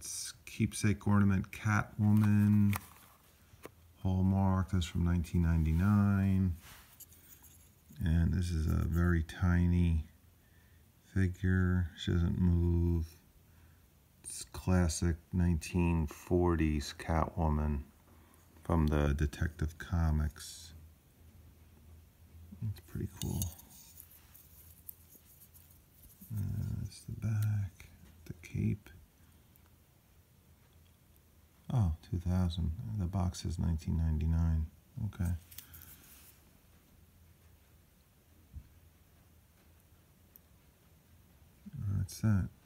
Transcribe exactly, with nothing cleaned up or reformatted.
That's Keepsake Ornament Catwoman. Hallmark, that's from nineteen ninety-nine. And this is a very tiny figure. She doesn't move. It's classic nineteen forties Catwoman from the Detective Comics. It's pretty cool. Uh, that's the back, the cape. Oh, two thousand. The box is nineteen ninety-nine. Okay. That's that.